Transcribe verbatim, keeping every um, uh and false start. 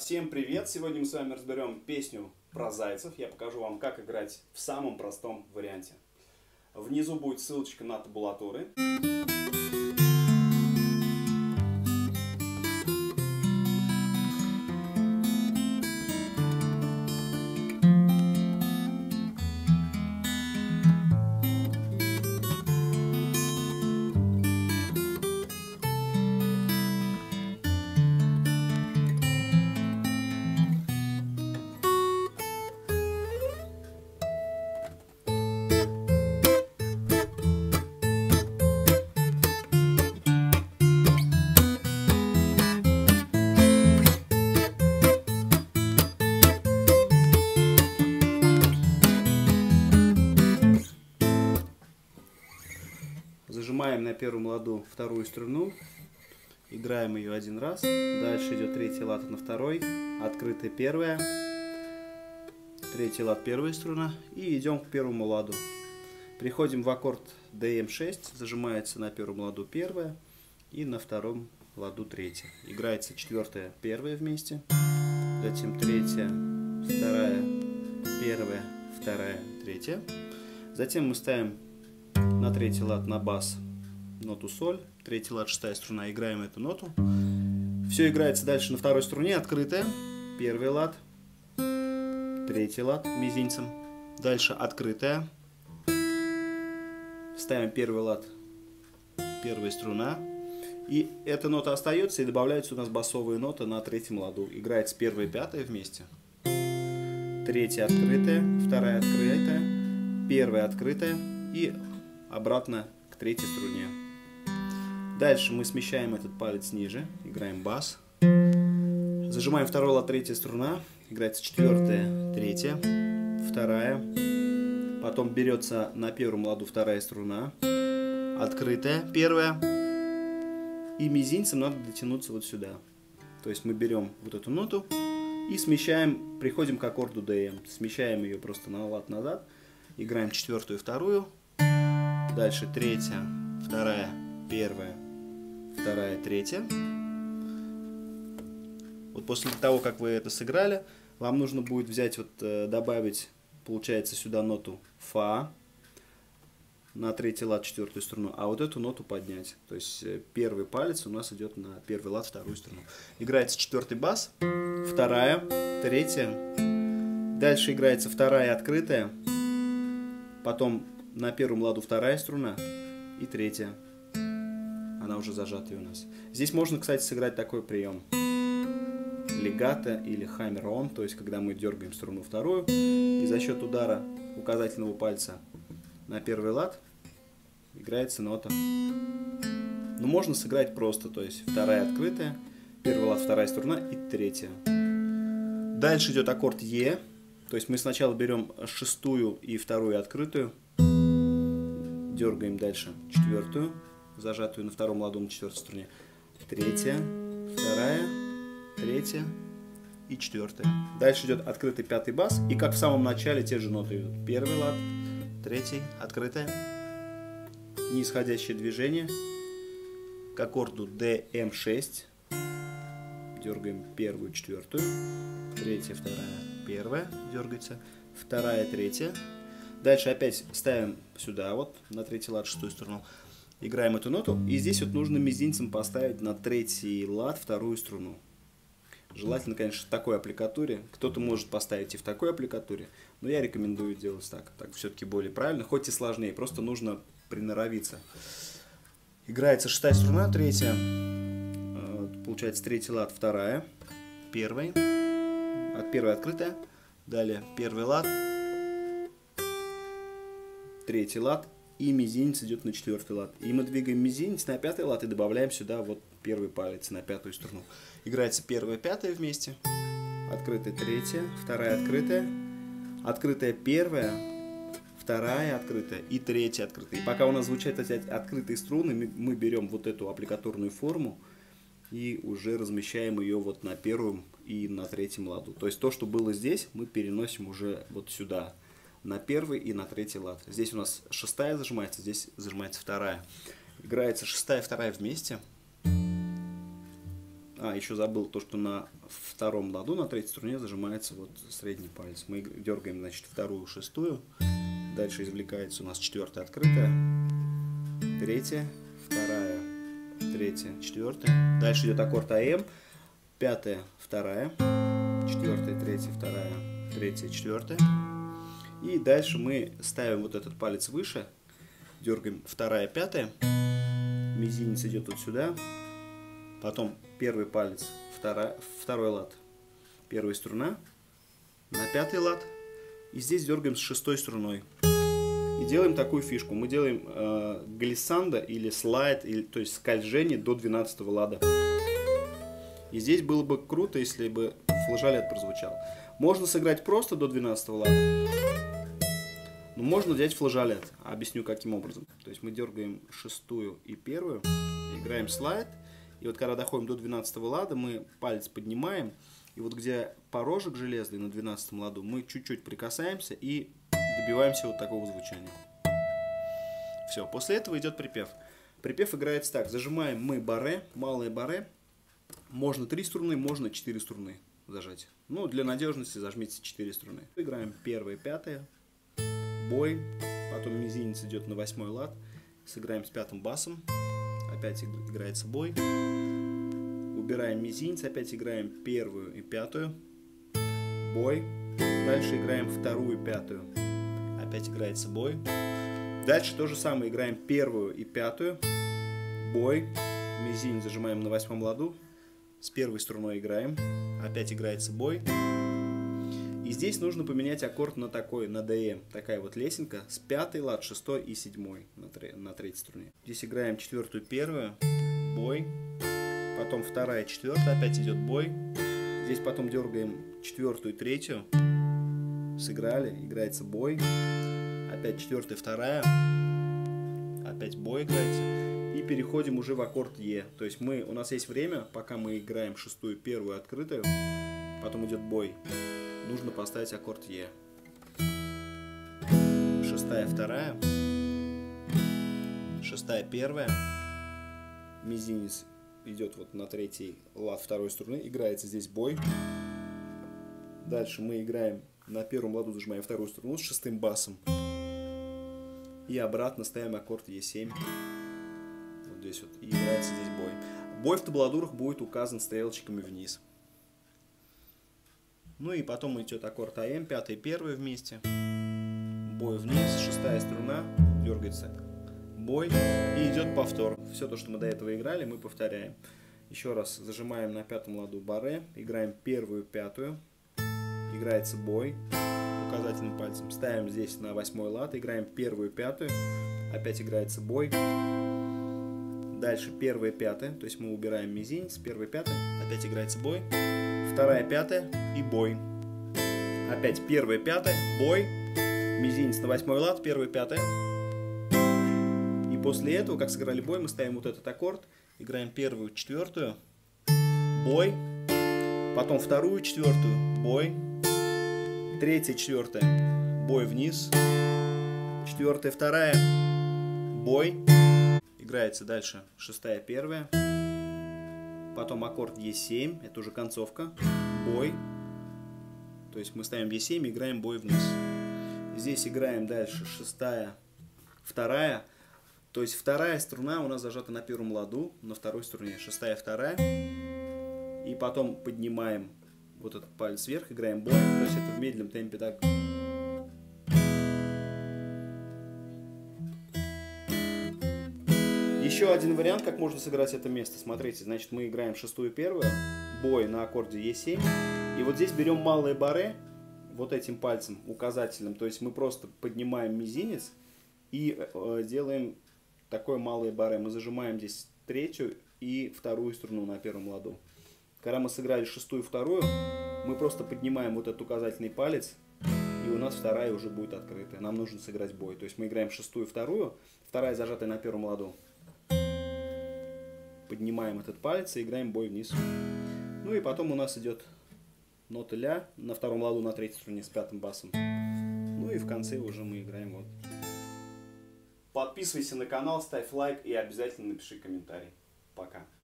Всем привет! Сегодня мы с вами разберем песню про зайцев. Я покажу вам, как играть в самом простом варианте. Внизу будет ссылочка на табулатуры. Зажимаем на первом ладу вторую струну, играем ее один раз, дальше идет третий лад на второй, открытая первая, третий лад первая струна и идем к первому ладу. Приходим в аккорд дэ эм шесть, зажимается на первом ладу первая и на втором ладу третья. Играется четвертая, первая вместе, затем третья, вторая, первая, вторая, третья. Затем мы ставим на третий лад на бас ноту соль, третий лад, шестая струна, играем эту ноту. Все играется дальше на второй струне, открытая, первый лад, третий лад мизинцем, дальше открытая, ставим первый лад, первая струна, и эта нота остается и добавляется у нас басовая нота на третьем ладу. Играется первая и пятая вместе, третья открытая, вторая открытая, первая открытая и обратно к третьей струне. Дальше мы смещаем этот палец ниже, играем бас. Зажимаем второй лад, третья струна, играется четвертая, третья, вторая. Потом берется на первом ладу вторая струна, открытая, первая. И мизинцем надо дотянуться вот сюда. То есть мы берем вот эту ноту и смещаем, приходим к аккорду дэ эм. Смещаем ее просто на лад назад, играем четвертую, вторую. Дальше третья, вторая, первая, вторая, третья. Вот после того, как вы это сыграли, вам нужно будет взять, вот добавить, получается, сюда ноту фа на третий лад, четвертую струну, а вот эту ноту поднять. То есть первый палец у нас идет на первый лад, вторую струну. Играется четвертый бас, вторая, третья. Дальше играется вторая открытая, потом на первом ладу вторая струна и третья. Она уже зажатая у нас. Здесь можно, кстати, сыграть такой прием. Легато или хаммер-он, то есть когда мы дергаем струну вторую, и за счет удара указательного пальца на первый лад играется нота. Но можно сыграть просто, то есть вторая открытая, первый лад, вторая струна и третья. Дальше идет аккорд Е, то есть мы сначала берем шестую и вторую открытую, дергаем дальше четвертую, зажатую на втором ладу на четвертой струне, третья, вторая, третья и четвертая. Дальше идет открытый пятый бас, и как в самом начале те же ноты идут. Первый лад, третий, открытая, нисходящее движение к аккорду дэ эм шесть, дергаем первую, четвертую, третья, вторая, первая, дергается, вторая, третья. Дальше опять ставим сюда, вот, на третий лад, шестую струну. Играем эту ноту. И здесь вот нужно мизинцем поставить на третий лад вторую струну. Желательно, конечно, в такой аппликатуре. Кто-то может поставить и в такой аппликатуре. Но я рекомендую делать так. Так все-таки более правильно, хоть и сложнее. Просто нужно приноровиться. Играется шестая струна, третья. Получается третий лад, вторая. Первая. От первой открытая. Далее первый лад. Третий лад, и мизинец идет на четвертый лад. И мы двигаем мизинец на пятый лад и добавляем сюда вот первый палец на пятую струну. Играется первая, пятая вместе, открытая третья, вторая открытая, открытая первая, вторая открытая и третья открытая. И пока у нас звучат эти открытые струны, мы берем вот эту аппликатурную форму и уже размещаем ее вот на первом и на третьем ладу. То есть то, что было здесь, мы переносим уже вот сюда. На первый и на третий лад. Здесь у нас шестая зажимается, здесь зажимается вторая. Играется шестая, вторая вместе. А, еще забыл то, что на втором ладу, на третьей струне зажимается вот средний палец. Мы дергаем, значит, вторую, шестую. Дальше извлекается у нас четвертая открытая, третья, вторая, третья, четвертая. Дальше идет аккорд АМ, пятая, вторая, четвертая, третья, вторая, третья, четвертая. И дальше мы ставим вот этот палец выше, дергаем вторая, пятая, мизинец идет вот сюда, потом первый палец, вторая, второй лад, первая струна, на пятый лад, и здесь дергаем с шестой струной. И делаем такую фишку, мы делаем э, глиссандо или слайд, или, то есть скольжение до двенадцатого лада. И здесь было бы круто, если бы флажолет прозвучал. Можно сыграть просто до двенадцатого лада. Но можно взять флажолет. Объясню, каким образом. То есть мы дергаем шестую и первую, играем слайд. И вот когда доходим до двенадцатого лада, мы палец поднимаем. И вот где порожек железный на двенадцатом ладу, мы чуть-чуть прикасаемся и добиваемся вот такого звучания. Все, после этого идет припев. Припев играется так. Зажимаем мы барре, малое барре. Можно три струны, можно четыре струны зажать. Ну, для надежности зажмите четыре струны. Играем первая, пятая. Бой, потом мизинец идет на восьмой лад, сыграем с пятым басом, опять играется бой, убираем мизинец, опять играем первую и пятую, бой, дальше играем вторую и пятую, опять играется бой, дальше то же самое, играем первую и пятую, бой, мизинец зажимаем на восьмом ладу, с первой струной играем, опять играется бой. И здесь нужно поменять аккорд на такой, на ДЭ. Такая вот лесенка с пятой лад, шестой и седьмой на, тре, на третьей струне. Здесь играем четвертую, первую, бой. Потом вторая, четвертая, опять идет бой. Здесь потом дергаем четвертую, третью. Сыграли, играется бой. Опять четвертая, вторая. Опять бой играется. И переходим уже в аккорд Е. То есть мы, у нас есть время, пока мы играем шестую, первую, открытую. Потом идет бой. Нужно поставить аккорд Е. Шестая, вторая. Шестая, первая. Мизинец идет вот на третий лад второй струны. Играется здесь бой. Дальше мы играем на первом ладу, зажимаем вторую струну с шестым басом. И обратно ставим аккорд Е семь. Вот здесь вот. И играется здесь бой. Бой в табладурах будет указан стрелочками вниз. Ну и потом идет аккорд АМ, пятый и первый вместе. Бой вниз, шестая струна, дергается бой и идет повтор. Все то, что мы до этого играли, мы повторяем. Еще раз зажимаем на пятом ладу барре, играем первую, пятую, играется бой указательным пальцем. Ставим здесь на восьмой лад, играем первую, пятую, опять играется бой. Дальше первая, пятая, то есть мы убираем мизинец, первая, пятая, опять играется бой. Вторая, пятая и бой. Опять первая, пятая, бой. Мизинец на восьмой лад, первая, пятая. И после этого, как сыграли бой, мы ставим вот этот аккорд. Играем первую, четвертую, бой. Потом вторую, четвертую, бой. Третья, четвертая, бой вниз. Четвертая, вторая, бой. Играется дальше шестая, первая. Потом аккорд Е семь, это уже концовка, бой. То есть мы ставим Е семь и играем бой вниз. Здесь играем дальше шестая, вторая. То есть вторая струна у нас зажата на первом ладу, на второй струне. Шестая, вторая. И потом поднимаем вот этот палец вверх, играем бой. То есть это в медленном темпе так. Еще один вариант, как можно сыграть это место. Смотрите, значит, мы играем шестую, первую, бой на аккорде Е семь. И вот здесь берем малое барре, вот этим пальцем указательным. То есть мы просто поднимаем мизинец и э, делаем такое малое барре. Мы зажимаем здесь третью и вторую струну на первом ладу. Когда мы сыграли шестую, вторую, мы просто поднимаем вот этот указательный палец, и у нас вторая уже будет открытая. Нам нужно сыграть бой. То есть мы играем шестую, вторую, вторая зажатая на первом ладу. Поднимаем этот палец и играем бой вниз. Ну и потом у нас идет нота ля на втором ладу на третьей струне с пятым басом. Ну и в конце уже мы играем вот. Подписывайся на канал, ставь лайк и обязательно напиши комментарий. Пока.